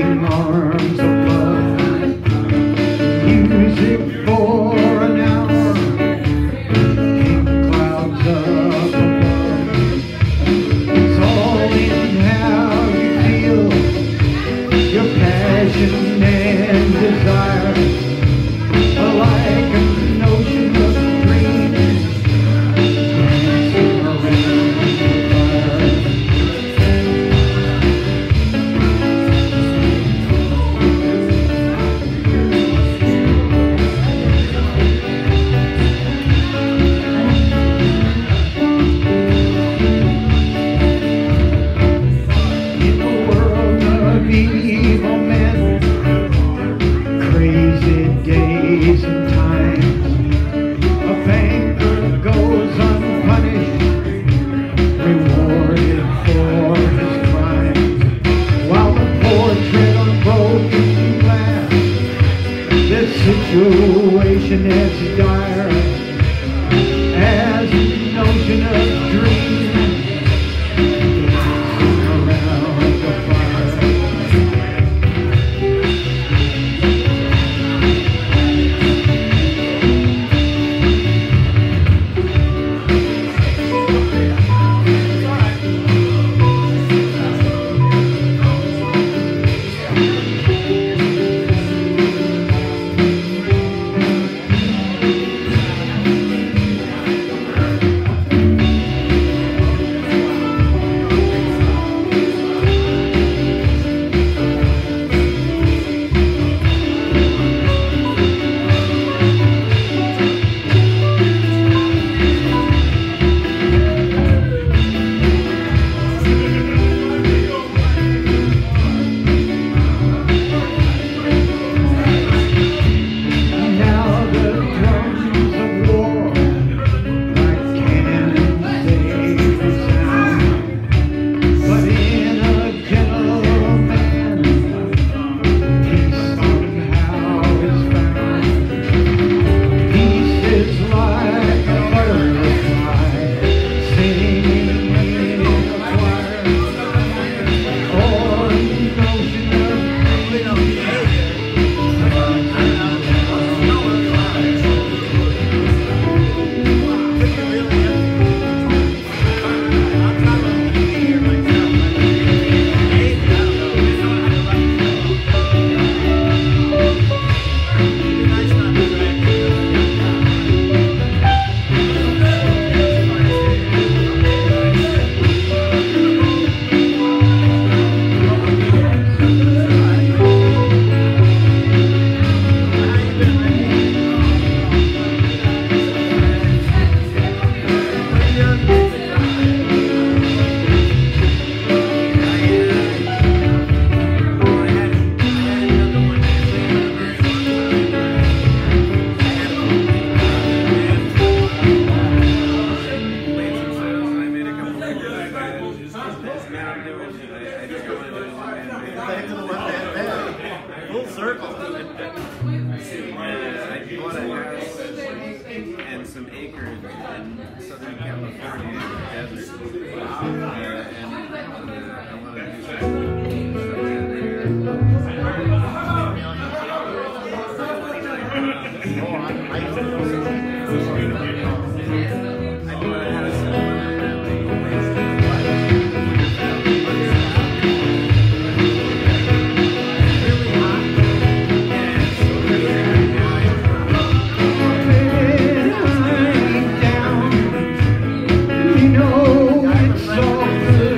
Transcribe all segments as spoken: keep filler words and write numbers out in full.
beating arms of love. Music for an hour, in clouds up above. It's all in how you feel, your passion and desire, like a notion of dreaming, dancing around the fire. In a world of evil men, crazy days and times, a banker goes unpunished, rewarded for his crime, while the portrait on broken glass, this situation is dire as the notion of dreaming, dancing around the fire. Full circle. Yeah, I bought a house and some acres in Southern California in the desert. Uh, and uh, I want to do some stuff down there. Oh, I used to know something. I bought a house in You know it's all good.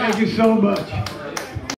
Thank you so much.